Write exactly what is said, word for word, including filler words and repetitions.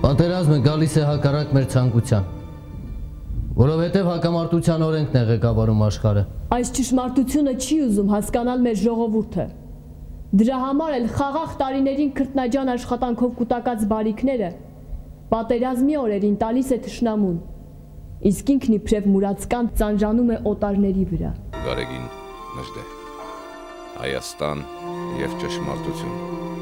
Պատերազմը գալիս է հակառակ մեր ցանկության, որովհետև հակամարտության օրենքն է ղեկավարում աշխարհը։ Այս ճշմարտությունը չի ուզում հասկանալ մեր ժողովուրդը։ Դրա համար էլ խաղաղ տարիներին քրտնաջան աշխատանքով կուտակած բարիքները պատերազմի օրերին տալիս է թշնամուն, իսկ ինքն իբրև մուրացկան ծանրանում է օտարների վրա։ Գարեգին Նժդե, Հայաստան և ճշմարտություն։